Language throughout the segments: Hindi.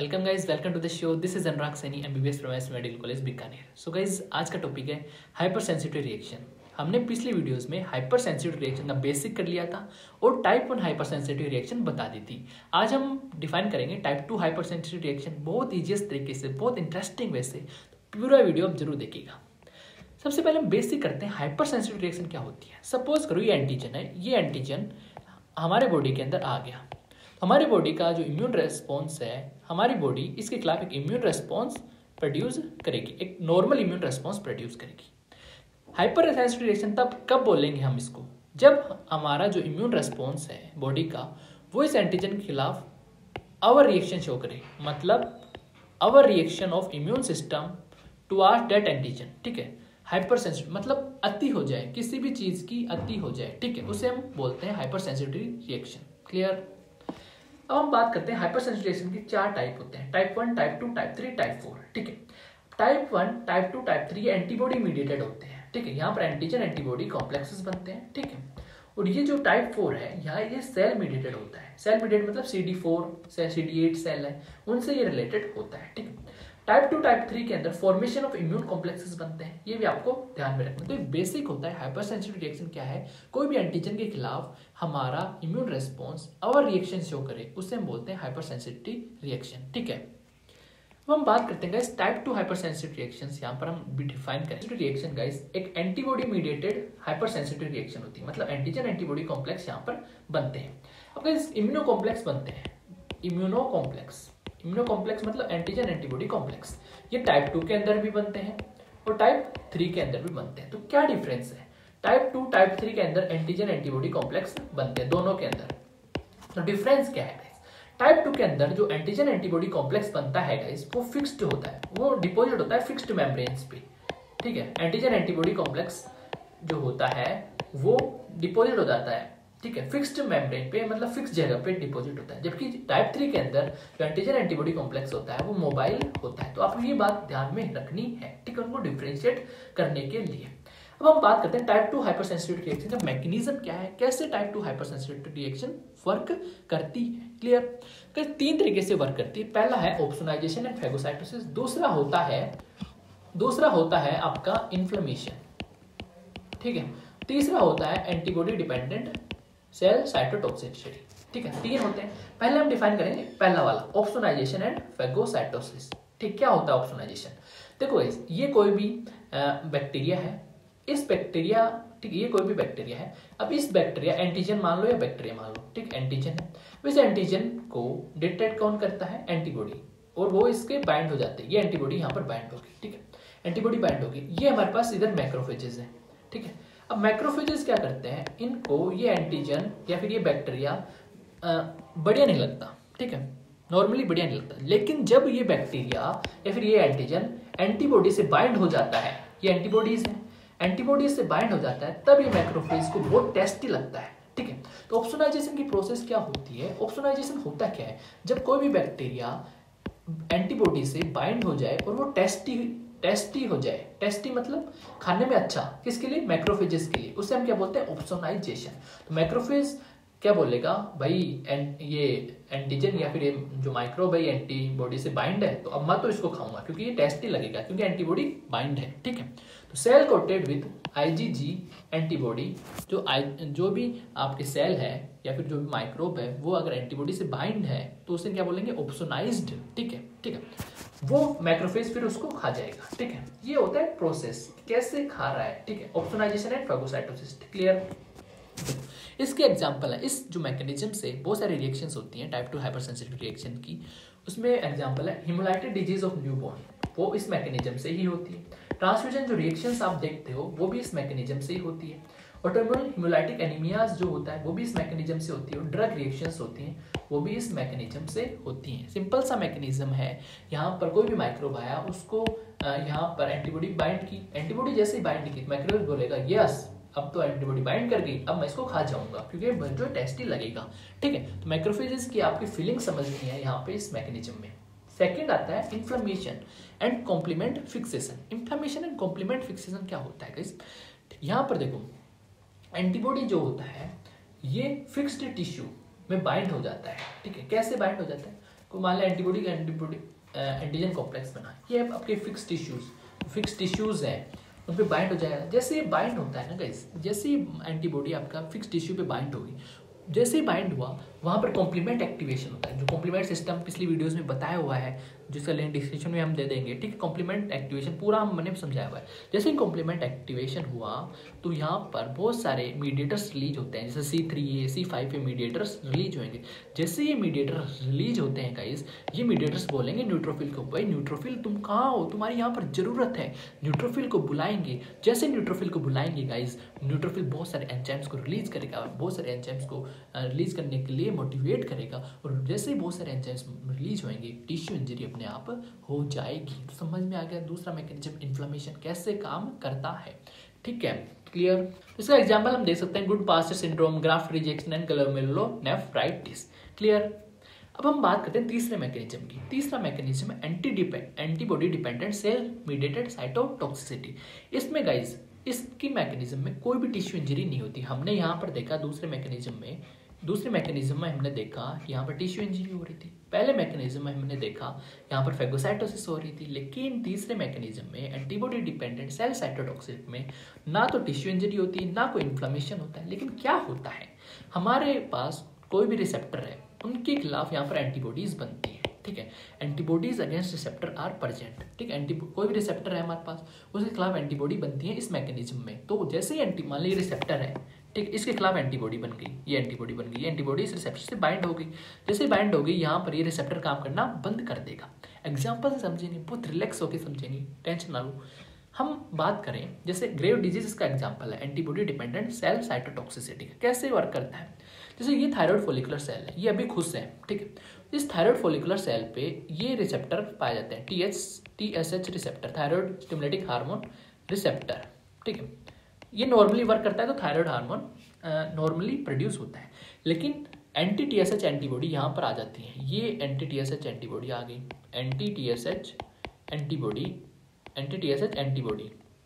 Welcome guys, welcome to the show. This is Anurag Saini, MBBS from S medical college Bikaner. So guys, आज का टॉपिक है हाइपर सेंसिटिव रिएक्शन। हमने पिछली वीडियोस में हाइपर सेंसिटिव रिएक्शन का बेसिक कर लिया था और टाइप 1 हाइपर सेंसिटिव रिएक्शन बता दी थी। आज हम डिफाइन करेंगे टाइप 2 हाइपर सेंसिटिव रिएक्शन बहुत ईजीएस्ट तरीके से, बहुत इंटरेस्टिंग वे से। तो पूरा वीडियो आप जरूर देखिएगा। सबसे पहले हम बेसिक करते हैं हाइपर सेंसिटिव रिएक्शन क्या होती है। सपोज करो ये एंटीजन है, ये एंटीजन हमारे बॉडी के अंदर आ गया। हमारी बॉडी का जो इम्यून रेस्पॉन्स है, हमारी बॉडी इसके खिलाफ एक इम्यून रेस्पॉन्स प्रोड्यूस करेगी, एक नॉर्मल इम्यून रेस्पॉन्स प्रोड्यूस करेगी। हाइपर सेंसिटिव रिएक्शन तब कब बोलेंगे हम इसको, जब हमारा जो इम्यून रेस्पॉन्स है बॉडी का, वो इस एंटीजन के खिलाफ अवर रिएक्शन शो करे। मतलब our reaction of immune system towards that antigen. ठीक है, हाइपर सेंसिटिव मतलब अति हो जाए, किसी भी चीज की अति हो जाए। ठीक है, उसे हम बोलते हैं हाइपर सेंसिटिव रिएक्शन। क्लियर। अब हम बात करते हैं हाइपर सेंसिटिव रिएक्शन की 4 टाइप होते हैं, टाइप 1, टाइप 2, टाइप 3, टाइप 4। ठीक है, type 1, type 2, type 3 antibody mediated होते हैं। ठीक है, यहाँ पर एंटीजन एंटीबॉडी कॉम्प्लेक्सेस बनते हैं। ठीक है, और ये जो टाइप 4 है, यहाँ ये सेल मीडिएटेड होता है। सेल मीडिएटेड मतलब CD4 से CD8 सेल है, उनसे ये रिलेटेड होता है। ठीक है, टाइप 2, टाइप 3 के अंदर फॉर्मेशन ऑफ इम्यून कॉम्प्लेक्सेस बनते हैं। ये भी आपको ध्यान में रखना। तो एक बेसिक होता है हाइपर सेंसिटिव रिएक्शन क्या है, कोई भी एंटीजन के खिलाफ हमारा immune response our reaction show करे, उससे हम बोलते हैं हाइपर सेंसिटिव रिएक्शन। ठीक है, अब हम बात करते हैं guys type 2 hypersensitive reactions. यहाँ पर हम भी डिफाइन करें रिएक्शन गाइस, एक antibody mediated hypersensitive reaction होती है। मतलब एंटीजन एंटीबॉडी कॉम्प्लेक्स यहाँ पर बनते हैं। अब गाइस इम्यूनो कॉम्प्लेक्स बनते हैं, इम्यूनो कॉम्प्लेक्स मतलब एंटीजन एंटीबॉडी कॉम्प्लेक्स। ये टाइप 2 के अंदर भी बनते हैं और टाइप 3 के अंदर भी बनते हैं। तो क्या डिफरेंस है, टाइप 2 टाइप 3 के अंदर एंटीजन एंटीबॉडी कॉम्प्लेक्स बनते हैं दोनों के अंदर। तो डिफरेंस क्या है गाइस, टाइप 2 के अंदर जो एंटीजन एंटीबॉडी कॉम्प्लेक्स बनता है गाइस, वो फिक्स्ड होता है, वो डिपॉजिट होता है फिक्स्ड मेम्ब्रेन्स पे। ठीक है, एंटीजन एंटीबॉडी कॉम्प्लेक्स जो होता है वो डिपॉजिट हो जाता है, ठीक है, फिक्स्ड मेम्ब्रेन पे, मतलब फिक्स जगह पे डिपॉजिट होता है। जबकि टाइप 3 के अंदर जो एंटीजन एंटीबॉडी कॉम्प्लेक्स होता है वो मोबाइल होता है। तो आपको ये बात ध्यान में रखनी है, ठीक है, उनको डिफरेंशिएट करने के लिए। अब हम बात करते हैं टाइप 2 हाइपर सेंसिटिव रिएक्शन का मैकेनिज्म क्या है, कैसे type 2 hypersensitive reaction work करती है। क्लियर। तो 3 तरीके से वर्क करती है। पहला है ऑप्सोनाइजेशन एंड फैगोसाइटोसिस, दूसरा होता है आपका इन्फ्लेमेशन। ठीक है, तीसरा होता है एंटीबॉडी डिपेंडेंट सेल साइटोटॉक्सिसिटी। ठीक है, 3 होते हैं। पहले हम डिफाइन करेंगे पहला वाला ऑप्सोनाइजेशन एंड फैगोसाइटोसिस। ठीक, क्या होता है ऑप्सोनाइजेशन। देखो गाइस, ये कोई भी बैक्टीरिया है, इस बैक्टीरिया, ठीक, ये कोई भी बैक्टीरिया है। अब इस बैक्टीरिया, एंटीजन मान लो या बैक्टीरिया मान लो, ठीक, एंटीजन है। इस एंटीजन को डिटेक्ट कौन करता है, एंटीबॉडी, और वो इसके बाइंड हो जाते हैं। ये एंटीबॉडी यहाँ पर बाइंड होगी। ठीक है, एंटीबॉडी बाइंड होगी। ये हमारे पास इधर मैक्रोफेजेस है। ठीक है, अब मैक्रोफेजेस क्या करते हैं, इनको ये एंटीजन या फिर ये बैक्टीरिया बढ़िया नहीं लगता। ठीक है, नॉर्मली बढ़िया नहीं लगता। लेकिन जब ये बैक्टीरिया या फिर ये एंटीजन एंटीबॉडी से बाइंड हो जाता है, ये एंटीबॉडीज है, एंटीबॉडीज से बाइंड हो जाता है, तब ये मैक्रोफेज को बहुत टेस्टी लगता है। ठीक है, तो ऑप्सोनाइजेशन की प्रोसेस क्या होती है, ऑप्सोनाइजेशन होता क्या है, जब कोई भी बैक्टीरिया एंटीबॉडी से बाइंड हो जाए और वो टेस्टी हो जाए। टेस्टी मतलब खाने में अच्छा, किसके लिए, मैक्रोफेजेस के लिए, उसे हम क्या बोलते हैं, ऑप्सोनाइजेशन। तो मैक्रोफेज क्या बोलेगा, भाई ये एंटीजन या फिर ये जो माइक्रोब है एंटीबॉडी से बाइंड है, तो अब मैं तो इसको खाऊंगा क्योंकि ये टेस्टी लगेगा, क्योंकि एंटीबॉडी बाइंड है। ठीक है, तो cell coated with IgG antibody, जो भी आपके सेल है या फिर जो भी माइक्रोब है, वो अगर एंटीबॉडी से बाइंड है तो उसे क्या बोलेंगे, ऑप्सोनाइज्ड। ठीक है, वो मैक्रोफेज फिर उसको खा जाएगा। ठीक है, ये होता है प्रोसेस, कैसे खा रहा है। ठीक है, ऑप्सोनाइजेशन एंड फैगोसाइटोसिस। क्लियर। इसके एग्जांपल है, इस जो मैकेनिज्म से बहुत सारी रिएक्शंस होती हैं टाइप 2 हाइपर सेंसिटिव रिएक्शन की, उसमें एग्जांपल है हेमोलाइटिक डिजीज ऑफ न्यूबॉर्न, वो इस मैकेनिज्म से ही होती है। ट्रांसफ्यूजन जो रिएक्शंस आप देखते हो वो भी इस मैकेनिज्म से ही होती है। ऑटोइम्यून हेमोलाइटिक एनीमियाज जो होता है वो भी इस मैकेनिज्म से होती है। और ड्रग रिएक्शंस होती हैं वो भी इस मैकेनिज्म से होती हैं। सिंपल सा मैकेनिज्म है, यहाँ पर कोई भी माइक्रोब आया, उसको यहाँ पर एंटीबॉडी बाइंड की, एंटीबॉडी जैसे ही बाइंड की माइक्रोब बोलेगा यस, अब तो एंटीबॉडी बाइंड कर गई, अब मैं इसको खा जाऊंगा क्योंकि जो टेस्टी लगेगा। ठीक है, तो मैक्रोफेजेस की आपकी फीलिंग समझनी है यहाँ पे इस मैकेनिज्म में। सेकंड आता है inflammation and complement fixation. Inflammation and complement fixation क्या होता है गाइस, यहाँ पर देखो, एंटीबॉडी जो होता है ये फिक्स्ड टिश्यू में बाइंड हो जाता है। ठीक है, कैसे बाइंड हो जाता है, मान लिया एंटीबॉडी एंटीजन कॉम्प्लेक्स बना, ये आपके फिक्स टिश्यूज है, उन पे बाइंड हो जाएगा। जैसे ये बाइंड होता है ना गाइस, जैसे ही एंटीबॉडी आपका फिक्स टिश्यू पे बाइंड होगी, जैसे ही बाइंड हुआ वहाँ पर कॉम्प्लीमेंट एक्टिवेशन होता है, जो कॉम्प्लीमेंट सिस्टम पिछली वीडियोस में बताया हुआ है, जिसका लिंक डिस्क्रिप्शन में हम दे देंगे, ठीक है। कॉम्प्लीमेंट एक्टिवेशन पूरा मैंने समझाया हुआ है। जैसे ही कॉम्प्लीमेंट एक्टिवेशन हुआ तो यहाँ पर बहुत सारे मीडिएटर्स रिलीज होते हैं, जैसे C3A C5A मीडिएटर्स रिलीज होंगे। जैसे ये मीडिएटर रिलीज होते हैं गाइस, ये मीडिएटर्स बोलेंगे न्यूट्रोफिल को, भाई न्यूट्रोफिल तुम कहाँ हो, तुम्हारी यहाँ पर जरूरत है। न्यूट्रोफिल को बुलाएंगे, जैसे न्यूट्रोफिल को बुलाएंगे गाइस, न्यूट्रोफिल बहुत सारे एंजाइम्स को रिलीज करेगा, बहुत सारे एंजाइम्स को रिलीज करने के लिए मोटिवेट करेगा, और जैसे ही बहुत सारे एंजाइम्स रिलीज होंगे टिश्यू इंजरी अपने आप हो जाएगी। तो समझ में आ गया दूसरा मैकेनिज्म इन्फ्लेमेशन कैसे काम करता है, ठीक है, क्लियर। इसका एग्जांपल हम दे सकते हैं Goodpasture syndrome, graft rejection and glomerulonephritis, clear. अब हम बात करते हैं तीसरे मैकेनिज्म की। तीसरा मैकेनिज्म है antibody dependent cell mediated cytotoxicity. इसमें गाइज इसकी मैकेनिज्म में कोई भी टिश्यू इंजरी नहीं होती। हमने यहाँ पर देखा दूसरे मैकेनिज्म में हमने देखा यहाँ पर टिश्यू इंजरी हो रही थी। पहले मैकेनिज्म में हमने देखा यहाँ पर फेगोसाइटोसिस हो रही थी। लेकिन तीसरे मैकेनिज्म में एंटीबॉडी डिपेंडेंट सेल साइटोटॉक्सिसिटी में ना तो टिश्यू इंजरी होती है, ना कोई इन्फ्लेमेशन होता है। लेकिन क्या होता है, हमारे पास कोई भी रिसेप्टर है, उनके खिलाफ यहाँ पर एंटीबॉडीज बनती है, ठीक है। Antibodies against receptor are present, ठीक है। कोई भी रिसेप्टर है हमारे पास, उसके खिलाफ एंटीबॉडी बनती है इस मैकेनिज्म में। तो जैसे ही मान लीजिए रिसेप्टर है, ठीक, इसके खिलाफ एंटीबॉडी बन गई, ये एंटीबॉडी बन गई, ये एंटीबॉडी इस रिसेप्टर से बाइंड हो गई। जैसे बाइंड हो गई, यहाँ पर ये रिसेप्टर काम करना बंद कर देगा। एग्जाम्पल से समझे नहीं, बहुत रिलैक्स होकर समझे नहीं, टेंशन ना लो। हम बात करें जैसे ग्रेव डिजीज का एग्जाम्पल है एंटीबॉडी डिपेंडेंट सेल साइटोटॉक्सिसिटी का। कैसे वर्क करता है, जैसे ये थायराइड फॉलिकुलर सेल है, ये अभी खुश है, ठीक है। इस थायराइड फॉलिकुलर सेल पे ये रिसेप्टर पाए जाते हैं, TSH receptor, thyroid stimulating hormone receptor, ठीक है। ये नॉर्मली वर्क करता है, तो थायराइड हार्मोन नॉर्मली प्रोड्यूस होता है। लेकिन एंटी TSH एंटीबॉडी यहाँ पर आ जाती है, ये एंटी TSH एंटीबॉडी आ गई, एंटी TSH एंटीबॉडी,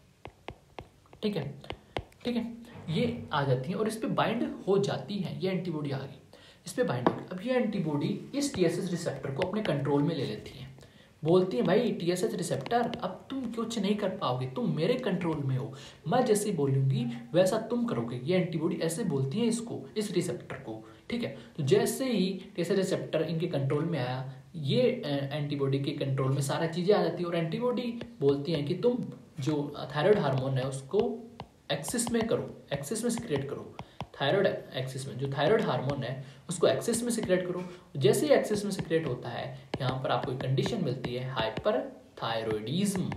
ठीक है, ठीक है, ये आ जाती है और इस पे बाइंड हो जाती है। ये एंटीबॉडी आ गई, इस पे बाइंड होगी। अब ये एंटीबॉडी इस TSH रिसेप्टर को अपने कंट्रोल में ले लेती है, बोलती है भाई TSH रिसेप्टर अब तुम कुछ नहीं कर पाओगे, तुम मेरे कंट्रोल में हो, मैं जैसे बोलूंगी वैसा तुम करोगे। ये एंटीबॉडी ऐसे बोलती है इसको, इस रिसेप्टर को, ठीक है। तो जैसे ही TSH रिसेप्टर इनके कंट्रोल में आया, ये एंटीबॉडी के कंट्रोल में सारा चीजें आ जाती है, और एंटीबॉडी बोलती है कि तुम जो थायराइड हार्मोन है उसको एक्सिस में करो, एक्सिस में सिक्रेट करो, थायराइड एक्सिस में जो थायराइड हार्मोन है उसको एक्सिस में सिक्रेट करो। जैसे ही एक्सिस में सिक्रेट होता है, यहाँ पर आपको एक कंडीशन मिलती है हाइपरथायरॉयडिज्म,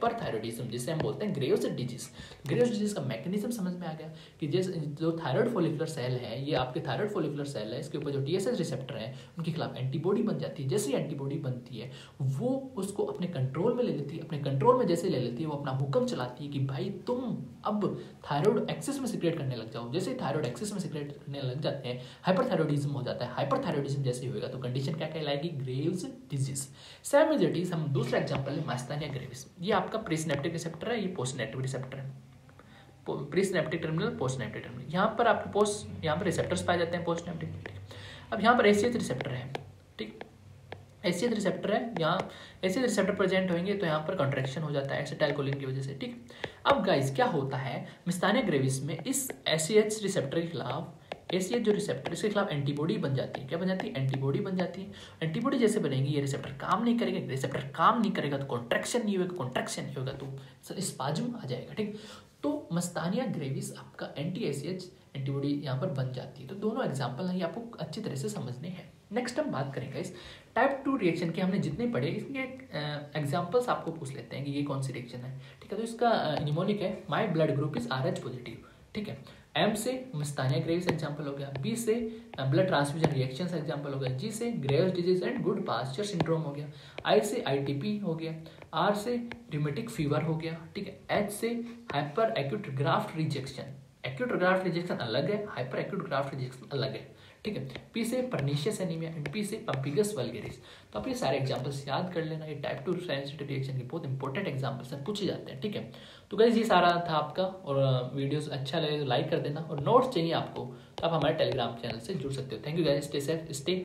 जिसे हम बोलते हैं ग्रेव्स डिजीज। ग्रेव्स डिजीज का मैकेनिज्म समझ में आ गया कि जैसे जो थायराइड फॉलिकुलर सेल है, ये आपके थायराइड फॉलिकुलर सेल है, इसके ऊपर जो TSH रिसेप्टर है उनके खिलाफ एंटीबॉडी बन जाती है। जैसे एंटीबॉडी बनती है वो उसको अपने कंट्रोल में ले लेती है, अपने कंट्रोल में जैसे ले लेती है वो अपना हुक्म चलाती है कि भाई तुम अब थायराइड एक्सिस में सिक्रेट करने लग जाओ। जैसे थायराइड एक्सिस में सिक्रेट करने लग जाते हैं, हाइपरथायरॉयडिज्म हो जाता है। हाइपरथायरॉयडिज्म जैसे होगा तो कंडीशन क्या कहलाएगी, Graves disease. Same as it is, हम दूसरा एग्जांपल है मास्तानिया ग्रेविस। ये आपका प्रीसिनेप्टिक रिसेप्टर है, ये पोस्टसिनेप्टिक रिसेप्टर है, प्रीसिनेप्टिक टर्मिनल, पोस्टसिनेप्टिक टर्मिनल। यहाँ पर आपके यहाँ पर रिसेप्टर्स पाए जाते हैं पोस्टसिनेप्टिक। अब यहाँ पर ACH रिसेप्टर है, ठीक, ACH रिसेप्टर है, यहाँ ACH रिसेप्टर प्रेजेंट होंगे तो यहाँ पर कॉन्ट्रैक्शन हो जाता है एसिटाइलकोलिन की वजह से, ठीक। अब गाइस क्या होता है मिस्तानिया ग्रेविस में, इस ACH रिसेप्टर के खिलाफ ACH जो रिसेप्टर, इसके खिलाफ एंटीबॉडी बन जाती है। क्या बन जाती है, एंटीबॉडी बन जाती है। एंटीबॉडी जैसे बनेगी, ये रिसेप्टर काम नहीं करेगा, रिसेप्टर काम नहीं करेगा तो कॉन्ट्रैक्शन नहीं होगा, कॉन्ट्रैक्शन नहीं होगा तो स्पाज्म आ जाएगा, ठीक। तो मस्तानिया ग्रेविस आपका एंटी ACH एंटीबॉडी यहाँ पर बन जाती है। तो दोनों एग्जाम्पल हैं, ये आपको अच्छी तरह से समझने हैं। नेक्स्ट हम बात करेंगे इस टाइप 2 रिएक्शन के। हमने जितने पढ़े इसके एग्जाम्पल्स आपको पूछ लेते हैं कि ये कौन सी रिएक्शन है, ठीक है। तो इसका निमोनिक है my blood group is RH positive, ठीक है। M से मस्तानिया ग्रेविस एग्जाम्पल हो गया, B से ब्लड ट्रांसफ्यूजन रिएक्शंस एग्जाम्पल हो गया, G से Graves disease and Goodpasture syndrome हो गया, I से ITP हो गया, R से रिमेटिक फीवर हो गया, ठीक है। H से hyperacute graft rejection, acute graft rejection अलग है, हाइपर एक्यूट ग्राफ्ट रिजेक्शन अलग है, ठीक है। P से पर्नीशियस एनीमिया एंड P से पम्पिगस वल्गेरिस। तो आप ये सारे एग्जांपल्स याद कर लेना, ये टाइप 2 सेंसिटिव रिएक्शन के बहुत इंपॉर्टेंट एग्जांपल्स हैं, पूछे जाते हैं, ठीक है। तो गाइस ये सारा था आपका, और वीडियोस अच्छा लगे तो लाइक कर देना, और नोट्स चाहिए आपको तो आप हमारे टेलीग्राम चैनल से जुड़ सकते हो। Thank you guys, stay safe, stay